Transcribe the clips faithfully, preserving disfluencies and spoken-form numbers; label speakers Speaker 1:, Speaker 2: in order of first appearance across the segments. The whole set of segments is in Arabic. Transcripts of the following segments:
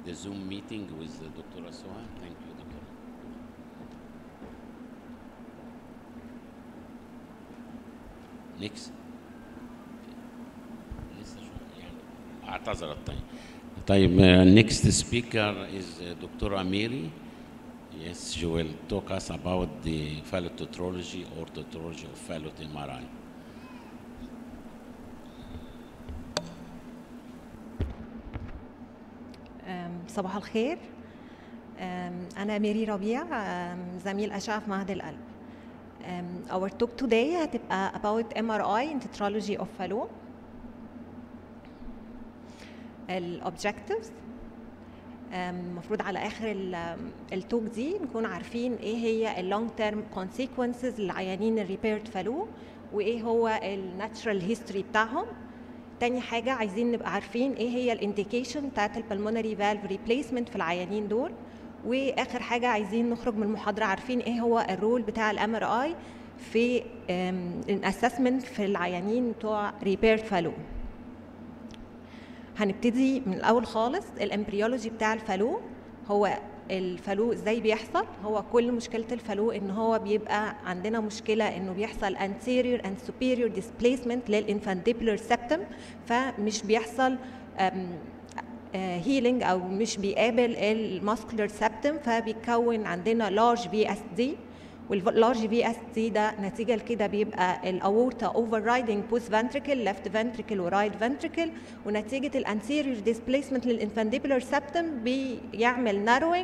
Speaker 1: the Zoom meeting with the Doctor Soha. Thank you, Doctor. Next. لسه شو يعني اعتذرت. طيب. طيب uh, next speaker is uh, Doctor Amiri. Yes, she will talk us about the phallotetralogy or tetralogy of phalloid M R I.
Speaker 2: صباح الخير. أنا ميري ربيع، زميل أشعة في معهد القلب. Our talk today هتبقى about M R I in tetralogy of Fallot. ال objectives المفروض على آخر التوك دي نكون عارفين إيه هي ال long term consequences للعيانين ال repaired Fallot وإيه هو ال natural history بتاعهم. تاني حاجة عايزين نبقى عارفين ايه هي الانديكيشن بتاعت البلمونري فالف ريبليسمنت في العيانين دول. واخر حاجة عايزين نخرج من المحاضرة عارفين ايه هو الرول بتاع الام ار اي في الاسسمنت في العيانين بتوع ريبيرد فالو. هنبتدي من الاول خالص. الامبريولوجي بتاع الفالو هو الفالو ازاي بيحصل. هو كل مشكله الفالو ان هو بيبقى عندنا مشكله انه بيحصل anterior and superior displacement للانفانديبولار septum، فمش بيحصل هيلينج او مش بيقابل الماسكولار septum، فبيكون عندنا large في اس دي. واللارج في اس دي ده نتيجه لكده بيبقى الاورتا اوفر رايدنج بوست فنتريكل ليفت فنتريكل ورايت فنتريكل، ونتيجه الانتيريور ديسبيسمنت للانفانديبولار سبتم بيعمل ناروينج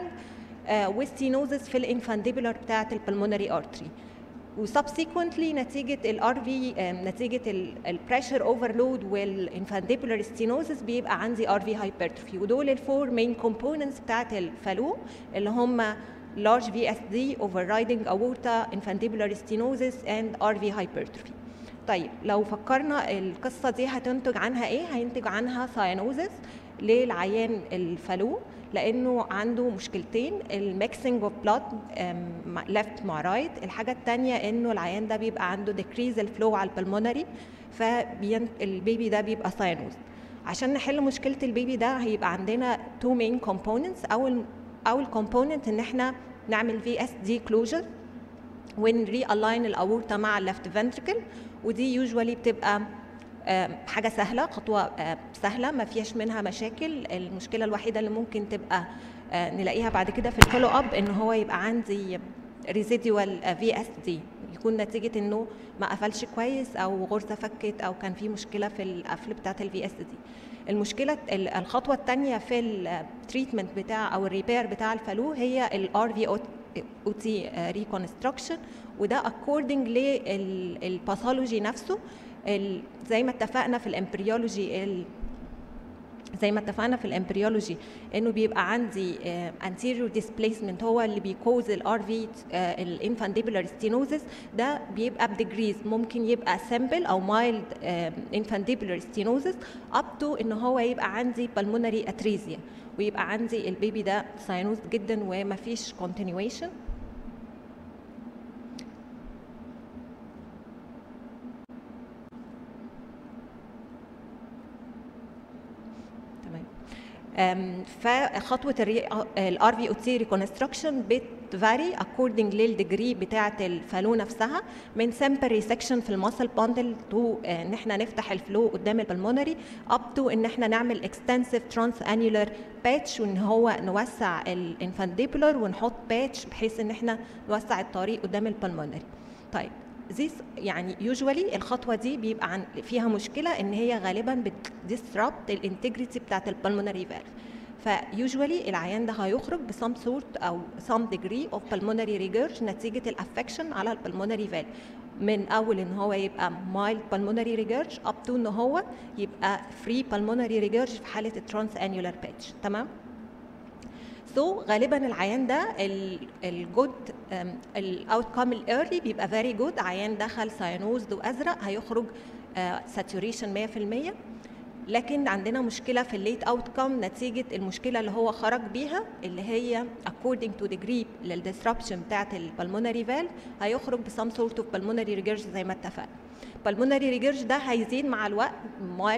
Speaker 2: وستينوزس في الانفانديبولار بتاعه البلمونري ارتري. وسبسيكونتلي نتيجه الار في نتيجه البريشر اوفرلود والانفانديبولار ستينوزس بيبقى عندي ار في هايبرتروفي. ودول الفور مين كومبوننتس بتاعه الفالو اللي هم large في اس دي, overriding aorta, infundibular stenosis and ار في hypertrophy. طيب لو فكرنا القصة دي هتنتج عنها ايه؟ هينتج عنها cyanosis للعيان الفالو، لانه عنده مشكلتين: الميكسنج اوف بلاد left مع right. الحاجة الثانية انه العيان ده بيبقى عنده decrease الفلو على البلمونري، فالبيبي ده بيبقى cyanosis. عشان نحل مشكلة البيبي ده هيبقى عندنا two main components. اول اول كومبوننت ان احنا نعمل في اس دي كلوجر ون ري الاين الاورتا مع الليفت فنتريكل، ودي يوجوالي بتبقى حاجه سهله، خطوه سهله ما فيهاش منها مشاكل. المشكله الوحيده اللي ممكن تبقى نلاقيها بعد كده في الفولو اب ان هو يبقى عندي ريزيدوال في اس دي، يكون نتيجه انه ما قفلش كويس او غرزه فكت او كان في مشكله في القفل بتاعه الفي اس دي. المشكله الخطوه الثانيه في التريتمنت بتاع او الريبير بتاع الفالو هي الار في او تي ريكونستراكشن، وده اكوردنج للباثولوجي نفسه. زي ما اتفقنا في الامبريولوجي زي ما اتفقنا في الامبريولوجي انه بيبقى عندي anterior displacement هو اللي بيكوز الار في الانفانديبولار ستينوزس. ده بيبقى بديجريز، ممكن يبقى سمبل او مايلد انفانديبولار ستينوزس اب تو ان هو يبقى عندي pulmonary atresia ويبقى عندي البيبي ده ساينوز جدا وما فيش continuation. فخطوه الار في او تي ريكونستراكشن بتفاري اكوردنج للديجري بتاعه الفالو نفسها، من سمبل ريسكشن في الماسل باندل تو ان احنا نفتح الفلو قدام البلمونري، اب تو ان احنا نعمل اكستنسيف ترانس انيولار باتش وان هو نوسع الانفانديبولار ونحط باتش بحيث ان احنا نوسع الطريق قدام البلمونري. طيب زيس يعني يوجوالي الخطوه دي بيبقى عن فيها مشكله ان هي غالبا بتديسربت الانتجريتي بتاعه البلمونري فالف. فيوجوالي العيان ده هيخرج بسم سورت او سم ديجري اوف بالمونري ريجيرج نتيجه الافكشن على البلمونري فالف، من اول ان هو يبقى مايلد بالمونري ريجيرج اب تو ان هو يبقى فري بالمونري ريجيرج في حاله الترانس انيولار باتش. تمام. سو so, غالبا العيان ده الجود الاوت كام الايرلي بيبقى فيري جود. عيان دخل ساينوزد وازرق هيخرج ساتوريشن مية في المية، لكن عندنا مشكله في الليت اوت كام نتيجه المشكله اللي هو خرج بيها اللي هي according to degree للديسربشن بتاعه البلمونري فالف هيخرج بسم سورت اوف بالمونري ريجيرج زي ما اتفقنا. بالمونري ريجيرج ده هيزيد مع الوقت، مايلد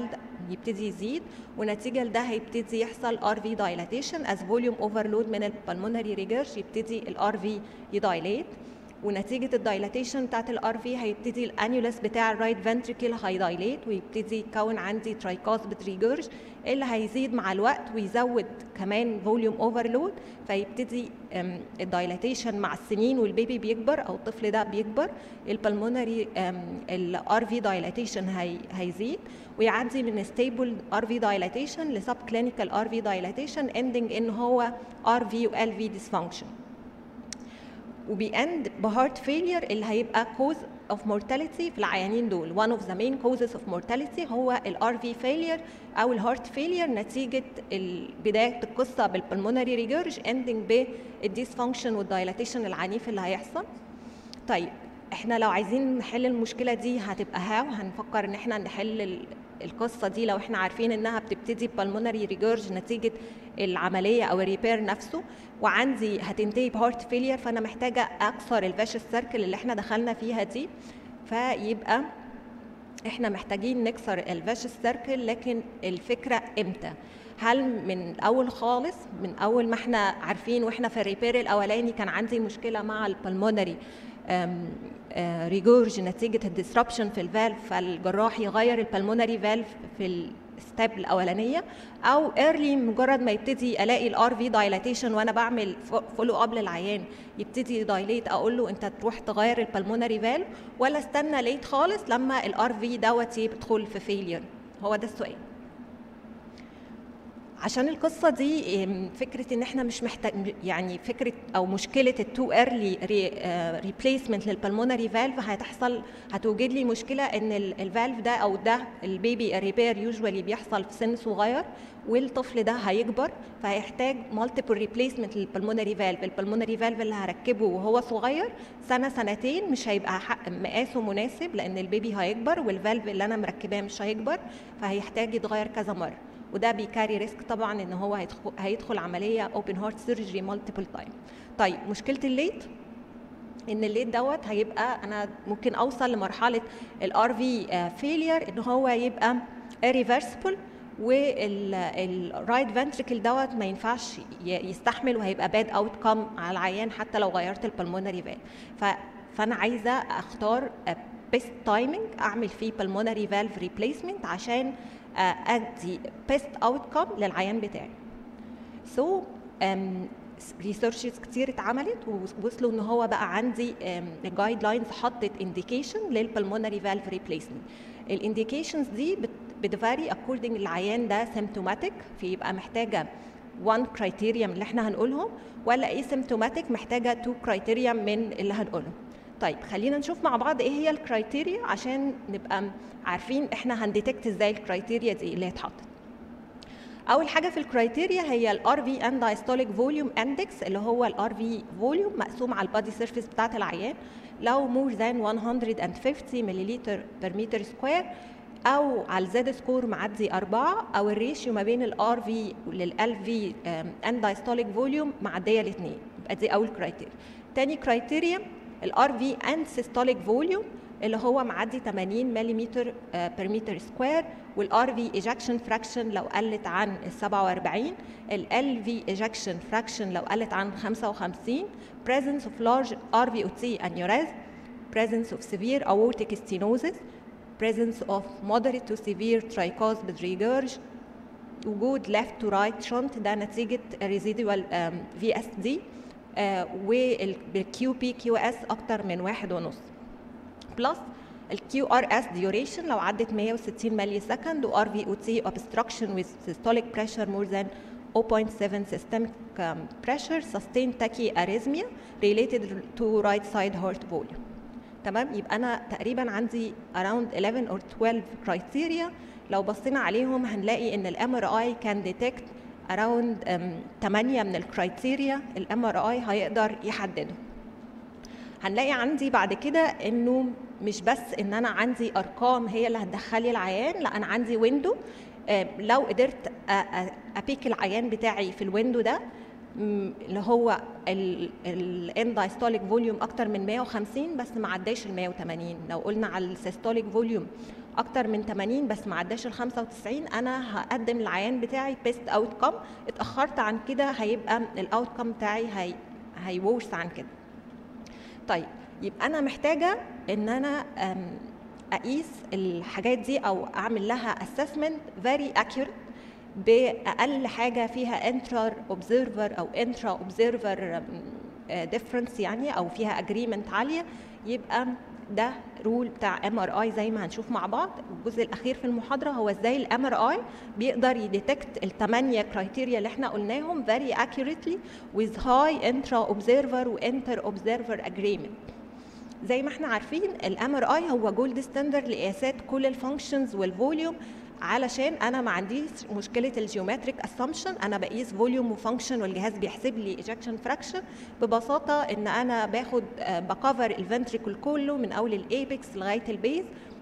Speaker 2: يبتدي يزيد، ونتيجه لده هيبتدي يحصل ار في دايلاتيشن از فوليوم اوفرلود من البلمونري ريجيرج، يبتدي الار في يدايليت، ونتيجه الدايلاتيشن بتاعت الار في هيبتدي الانيولس بتاع الرايت فنتريكل هيدايليت ويبتدي يتكون عندي ترايكاسبيد ريجيرج اللي هيزيد مع الوقت ويزود كمان فوليوم اوفرلود، فيبتدي الدايلاتيشن مع السنين والبيبي بيكبر او الطفل ده بيكبر، البلمونري الار في دايلاتيشن هيزيد ويعدي من ستيبل ار في دايلاتيشن لسب كلينيكال ار في دايلاتيشن اندنج ان هو ار في وال في ديسفانكشن، وبيأند بهارت فيلير اللي هيبقى كوز اوف مورتاليتي في العيانين دول. one of the main causes of mortality هو الار في فيلير او الهارت فيلير نتيجه بدايه القصه بالبلمونري ريجيرج اندنج بالديسفانكشن والدايلاتيشن العنيف اللي هيحصل. طيب احنا لو عايزين نحل المشكله دي هتبقى هاو، هنفكر ان احنا نحل القصه دي لو احنا عارفين انها بتبتدي بالمونري ريجيرج نتيجه العمليه او الريبير نفسه، وعندي هتنتهي بهارت فيلير، فانا محتاجه اكسر الفاشس سيركل اللي احنا دخلنا فيها دي، فيبقى احنا محتاجين نكسر الفاشس سيركل. لكن الفكره امتى؟ هل من الاول خالص، من اول ما احنا عارفين واحنا في الريبير الاولاني كان عندي مشكله مع البلمونري ريجورج نتيجه الديسربشن في الفالف فالجراح يغير البلمونري فالف في الستيب الاولانيه، او ايرلي مجرد ما يبتدي الاقي الار في دايلاتيشن وانا بعمل فولو اب للعيان يبتدي دايليت اقول له انت تروح تغير البلمونري فالف، ولا استنى ليت خالص لما الار في دوت يدخل في فيلير؟ هو ده السؤال. عشان القصه دي فكره ان احنا مش محتاج يعني فكره او مشكله التو ايرلي ريبليسمنت للبلمونري فالف هتحصل، هتوجد لي مشكله ان الفالف ده او ده البيبي ريبير يوجوالي بيحصل في سن صغير، والطفل ده هيكبر فهيحتاج مالتيبل ريبليسمنت للبلمونري فالف. البلمونري فالف اللي هركبه وهو صغير سنه سنتين مش هيبقى مقاسه مناسب لان البيبي هيكبر، والفالف اللي انا مركباه مش هيكبر، فهيحتاج يتغير كذا مره، وده بيكاري ريسك طبعا ان هو هيدخل, هيدخل عمليه اوبن هارت سيرجري مالتيبل تايم. طيب مشكله الليت ان الليت دوت هيبقى انا ممكن اوصل لمرحله الار في فيلير ان هو يبقى irreversible، والرايت فنتريكل دوت ما ينفعش يستحمل وهيبقى باد اوت كم على العيان حتى لو غيرت البلمونري فالف. فانا عايزه اختار بيست تايمينج اعمل فيه بالمونري فالف ريبليسمنت عشان ادي بيست اوتكم للعيان بتاعي. سو ريسيرشز كتير اتعملت ووصلوا ان هو بقى عندي الجايد لاينز حطت انديكيشن للبلمونري فالف ريبليسمنت. الانديكيشنز دي بتفاري اكوردنج العيان ده سيمتوماتيك فيبقى محتاجه one كرايتيريا من اللي احنا هنقولهم، ولا ايه سيمتوماتيك محتاجه two كرايتيريا من اللي هنقولهم. طيب خلينا نشوف مع بعض ايه هي الكرايتيريا عشان نبقى عارفين احنا هنديتكت ازاي الكرايتيريا دي اللي اتحطت. اول حاجه في الكرايتيريا هي الار في اند دايستوليك فوليوم اندكس اللي هو الار في فوليوم مقسوم على البادي سيرفيس بتاعه العيان، لو مور ذان مية وخمسين ملليلتر بير متر سكوير، او على الزد سكور معدي أربعة، او الريشيو ما بين الار في للال في اند دايستوليك فوليوم معديه الاثنين، يبقى دي اول كرايتيريا. تاني كرايتيريا الار في اند سيستوليك فوليوم اللي هو معدي ثمانين ملليمتر بير متر سكوير، والار في ايجكشن فراكشن لو قلت عن ال سبعة وأربعين، ال في ايجكشن فراكشن لو قلت عن خمسة وخمسين، presence of large ار في او تي aneurysm، presence of severe aortic stenosis، presence of moderate to severe tricuspid regurg، وجود left to right shunt ده نتيجه residual في اس دي، والكيو بي كيو اس اكتر من واحد ونص، بلس الكيو ار اس ديوريشن لو عدت مية وستين ملي سكند، وار في او تي obstruction with systolic pressure more than zero point seven systemic um, pressure sustained tachyarrhythmia related to right side heart volume. تمام، يبقى انا تقريبا عندي around eleven or twelve criteria لو بصينا عليهم هنلاقي ان الام ار اي كان ديتكت around ثمانية من الكرايتيريا الام ار اي هيقدر يحدده. هنلاقي عندي بعد كده انه مش بس ان انا عندي ارقام هي اللي هتدخلي العيان، لا انا عندي ويندو، لو قدرت ابيك العيان بتاعي في الويندو ده اللي هو الان دايستوليك فوليوم اكتر من مية وخمسين بس ما عداش ال مية وثمانين، لو قلنا على السيستوليك فوليوم اكتر من ثمانين بس ما عداش ال خمسة وتسعين، انا هقدم العيان بتاعي بيست اوتكم. اتاخرت عن كده هيبقى الاوتكم بتاعي هي هيورث عن كده. طيب يبقى انا محتاجه ان انا اقيس الحاجات دي او اعمل لها assessment very accurate باقل حاجه فيها انترا اوبزرفر او انترا اوبزرفر ديفرنس يعني، او فيها اجريمنت عاليه. يبقى ده رول بتاع ام ار اي زي ما هنشوف مع بعض. الجزء الاخير في المحاضره هو ازاي الام ار اي بيقدر يديتكت الثمانيه كرايتيريا اللي احنا قلناهم very accurately with high intra observer و inter observer agreement. زي ما احنا عارفين الام ار اي هو جولد ستاندرد لقياسات كل الفانكشنز والفوليوم، علشان انا ما عنديش مشكله الجيومتريك اسامبشن، انا بقيس فوليوم وفانكشن والجهاز بيحسب لي ايجكشن فراكشن. ببساطه ان انا باخد بكفر الفنتريكل كله من اول الايبكس لغايه البيز،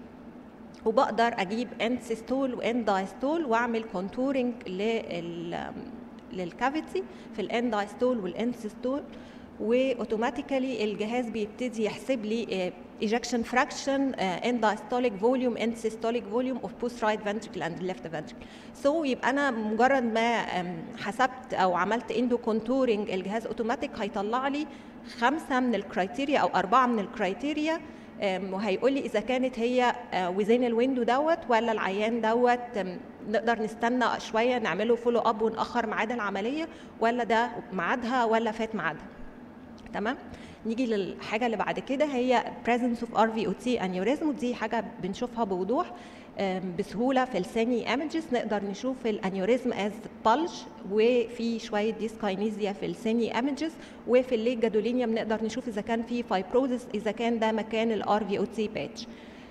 Speaker 2: وبقدر اجيب اند سيستول واند دايستول واعمل كونتورنج لل للكافيتي في الاند دايستول والاند سيستول، واوتوماتيكالي الجهاز بيبتدي يحسب لي ejection fraction uh, end diastolic volume end systolic volume of both right ventricle and left ventricle. so يبقى انا مجرد ما حسبت او عملت اندو كونتورنج الجهاز اوتوماتيك هيطلع لي خمسه من الكرايتيريا او اربعه من الكرايتيريا، وهيقول لي اذا كانت هي وزين الويندو دوت ولا العيان دوت نقدر نستنى شويه نعمله فولو اب ونأخر ميعاد العمليه، ولا ده ميعادها ولا فات ميعادها. تمام. نيجي للحاجه اللي بعد كده هي presence of ار في او تي aneurysm، ودي حاجه بنشوفها بوضوح بسهوله في السيني ايمجز. نقدر نشوف الانيوريزم از بلج، وفي شويه ديسكاينيزيا في السيني ايمجز، وفي الليج جادولينيوم نقدر نشوف اذا كان في فايبروزس، اذا كان ده مكان الار في او تي باتش.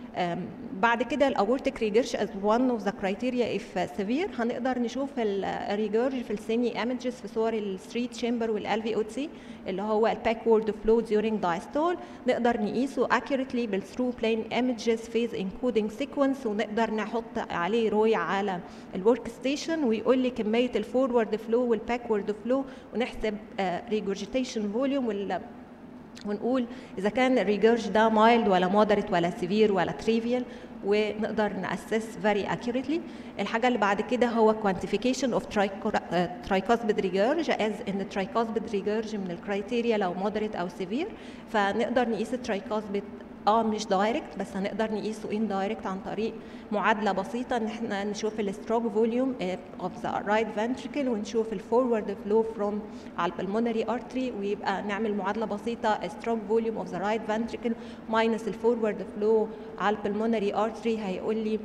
Speaker 2: بعد كده الاورتيك ريجيرش از one of the criteria if severe. هنقدر نشوف الريجيرج في السيني ايمجز في صور الثري تشامبر والال في او تي اللي هو الباكورد فلو during diastole. نقدر نقيسه accurately بالثرو بلين ايمجز فيز انكودنج سيكونس، ونقدر نحط عليه روي على الورك ستيشن ويقول لي كميه الفورورد فلو والباكورد فلو، ونحسب ريجورجيتيشن فوليوم وال ونقول اذا كان الريجيرج ده مايلد ولا مودريت ولا سيفير ولا تريفيال، ونقدر ناسس فيري اكيوريتلي. الحاجه اللي بعد كده هو كوانتيفيكيشن اوف ترايكوسبيد ريجيرج، از ان الترايكوسبيد ريجيرج من الكرايتيريا لو مودريت او سيفير، فنقدر نقيس الترايكوسبيد اه مش دايركت، بس هنقدر نقيسه ان دايركت عن طريق معادله بسيطه ان احنا نشوف الستروك فوليوم اوف ذا رايت فنتريكل ونشوف الفورورد فلو فروم على البلمونري ارتري، ويبقى نعمل معادله بسيطه ستروك فوليوم اوف ذا رايت فنتريكل ماينس الفورورد فلو على البلمونري ارتري، هيقول لي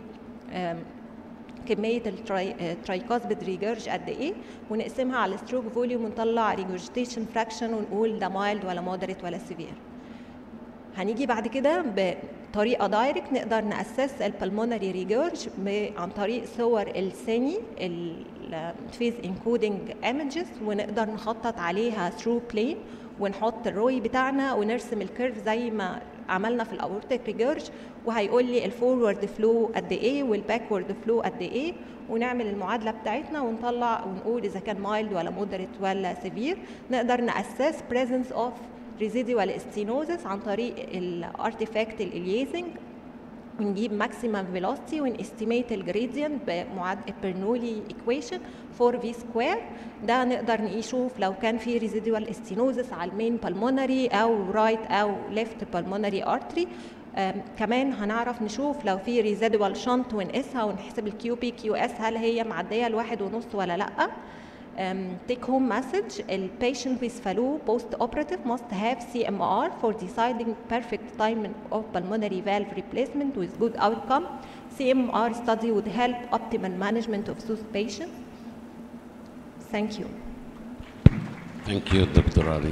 Speaker 2: كميه الترايكوسبيد ريجيرج قد ايه، ونقسمها على الستروك فوليوم ونطلع ريجورجيتيشن فراكشن ونقول ده مايلد ولا مودريت ولا سيفير. هنيجي بعد كده بطريقه دايركت نقدر ناسس البلمونري ريجيرج عن طريق صور السيني الفيز انكودنج ايمجز، ونقدر نخطط عليها ثرو بلين ونحط الروي بتاعنا ونرسم الكيرف زي ما عملنا في الاورتيك ريجيرج، وهيقول لي الفورورد فلو قد ايه والباكورد فلو قد ايه، ونعمل المعادله بتاعتنا ونطلع ونقول اذا كان مايلد ولا مودريت ولا سيفير. نقدر ناسس presence of residual stenosis عن طريق الارتيفاكت الاليازنج، ونجيب ماكسيمم فيلوسيتي ونستيميت الجريدينت بمعادله برنولي ايكويشن فور في سكوير. ده نقدر نشوف لو كان في ريزيدوال ستينوزس على المين بالمونري او رايت او ليفت بالمونري ارتري. كمان هنعرف نشوف لو في ريزيدوال شنط ونقيسها ونحسب الكيو بي كيو اس هل هي معديه الواحد ونص ولا لا. Um, take home message: a patient with fallot post-operative must have C M R for deciding perfect timing of pulmonary valve replacement with good outcome. C M R study would help optimal management of those patients. Thank you.
Speaker 1: Thank you, Doctor Ali.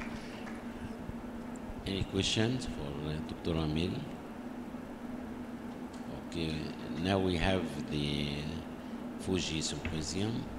Speaker 1: Any questions for uh, Doctor Amil? Okay, now we have the Fuji Symposium.